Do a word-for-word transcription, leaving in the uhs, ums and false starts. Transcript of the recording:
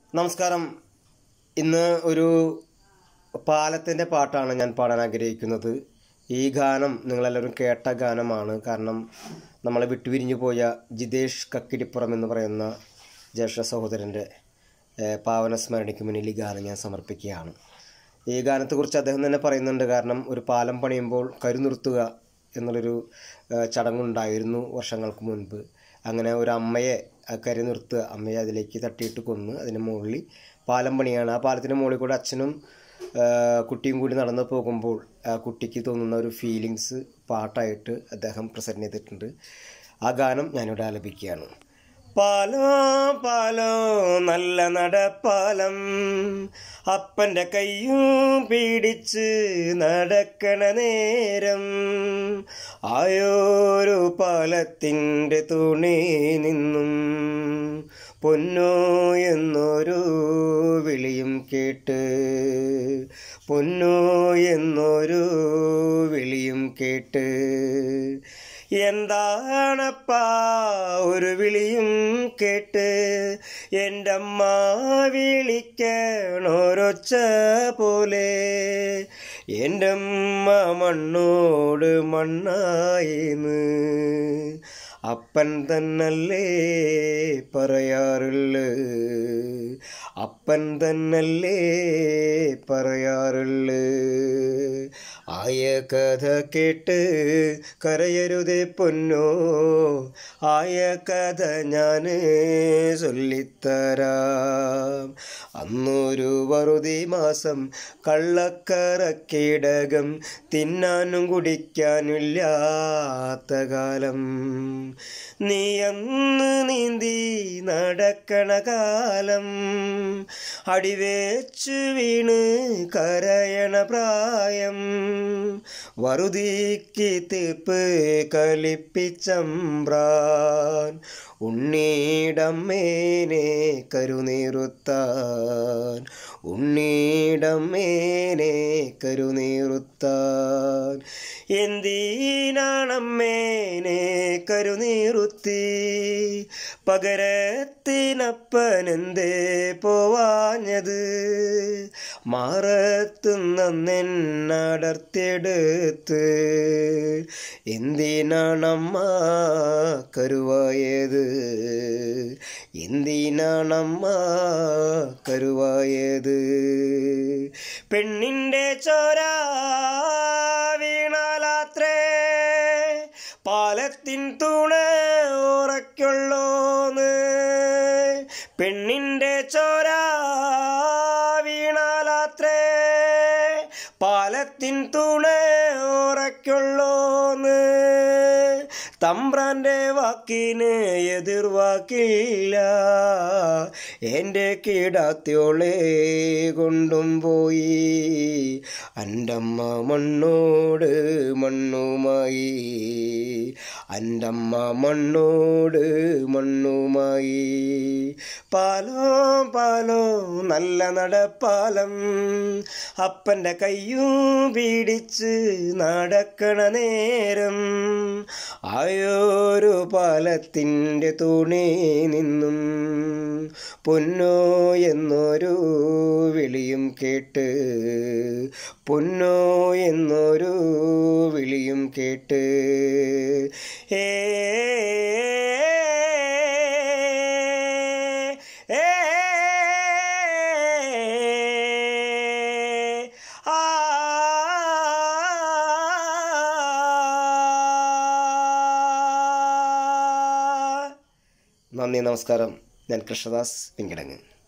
നമസ്കാരം. ഇന്ന് ഒരു പാലത്തിൻ്റെ പാട്ടാണ് ഞാൻ പാടാൻ ആഗ്രഹിക്കുന്നത്. ഈ ഗാനം നിങ്ങളെല്ലാവരും കേട്ട ഗാനമാണ്. കാരണം നമ്മളെ വിട്ടുപിരിഞ്ഞു പോയ ജിതേഷ് കക്കിടിപ്പുറം എന്ന് പറയുന്ന ജ്യേഷ്ഠ സഹോദരൻ്റെ പാവന സ്മരണയ്ക്ക് മുന്നിൽ ഈ ഗാനം ഞാൻ സമർപ്പിക്കുകയാണ്. ഈ ഗാനത്തെക്കുറിച്ച് അദ്ദേഹം തന്നെ പറയുന്നുണ്ട്. കാരണം ഒരു പാലം പണിയുമ്പോൾ കരുനിർത്തുക എന്നുള്ളൊരു ചടങ്ങുണ്ടായിരുന്നു വർഷങ്ങൾക്ക് മുൻപ്. അങ്ങനെ ഒരു അമ്മയെ കരി നിർത്തുക, അമ്മയെ അതിലേക്ക് തട്ടിയിട്ട് കൊന്ന് അതിന് മുകളിൽ പാലം പണിയാണ്. ആ പാലത്തിൻ്റെ മുകളിൽ കൂടെ അച്ഛനും കുട്ടിയും കൂടി നടന്നു പോകുമ്പോൾ ആ കുട്ടിക്ക് തോന്നുന്ന ഒരു ഫീലിങ്സ് പാട്ടായിട്ട് അദ്ദേഹം പ്രസൻറ്റ് ചെയ്തിട്ടുണ്ട്. ആ ഗാനം ഞാനിവിടെ ആലപിക്കുകയാണ്. പാലോ പാലോ നല്ല നടപ്പാലം, അപ്പൻ്റെ കയ്യും പിടിച്ച് നടക്കണ നേരം, ആയോരു പാലത്തിൻ്റെ തുണി നിന്നും പൊന്നോ എന്നൊരു വിളിയും കേട്ട്, പൊന്നോ എന്നൊരു വിളിയും കേട്ട്, എന്താണപ്പാ ഒരു വിളിയും കേട്ട്, എൻ്റെ അമ്മ വിളിക്കണൊരൊച്ച പോലെ, എൻ്റെ അമ്മ മണ്ണോട് മണ്ണായിന്ന് അപ്പൻ തന്നല്ലേ പറയാറുള്ളു, അപ്പൻ തന്നല്ലേ പറയാറുള്ളു. ആയ കഥ കേട്ട് കരയരുതേ പൊന്നോ, ആയ കഥ ഞാൻ ചൊല്ലിത്തരാം. അന്നൊരു വറുതി മാസം കള്ളക്കറക്കിടകം, തിന്നാനും കുടിക്കാനില്ലാത്ത കാലം, നീ അന്ന് നീന്തി നടക്കണ കാലം, അടിവേച്ചു വീണ് കരയണ പ്രായം, വറുതിക്ക് തീർപ്പ് കലിപ്പിച്ചമ്പ്രാൻ, ഉണ്ണീടമ്മേനെ കരുനീറുത്താൻ, ഉണ്ണീടമ്മേനെ കരുനീറുത്താൻ. എന്തിനാണമ്മേനെ കരുനീറുത്തി, പകരത്തിനപ്പനെന്തേ പോവാഞ്ഞത്, മാറത്തുന്നെന്നടർത്തെടുത്ത്, എന്തിനാണമ്മ കരുവായത്, എന്തിനാണമ്മ കരുവായത്. പെണ്ണിൻ്റെ ചോര വീണാലാത്രേ പാലത്തിൻ തൂണ ഉറയ്ക്കുള്ളോന്ന്, പെണ്ണിൻ്റെ ചോര വീണാലാത്രേ പാലത്തിൻ തൂണ ഉറയ്ക്കുള്ളോന്ന്, തമ്പ്രാൻ്റെ വാക്കിന് എതിർവാക്കില്ല, എൻ്റെ കിടാത്യോളെ കൊണ്ടും പോയി, അൻ്റമ്മ മണ്ണോട് മണ്ണുമായി, അൻ്റമ്മ മണ്ണോട് മണ്ണുമായി. പാലോ പാലോ നല്ല നടപ്പാലം, അപ്പൻ്റെ കയ്യും പിടിച്ച് നടക്കണ നേരം, ആയോരു പാലത്തിൻ്റെ തുണി നിന്നും പൊന്നോ എന്നൊരു വിളിയും കേട്ട്, പൊന്നോ എന്നൊരു വിളിയും കേട്ട്. ഏ നന്ദി, നമസ്കാരം. ഞാൻ കൃഷ്ണദാസ് പിങ്കിടങ്ങ്.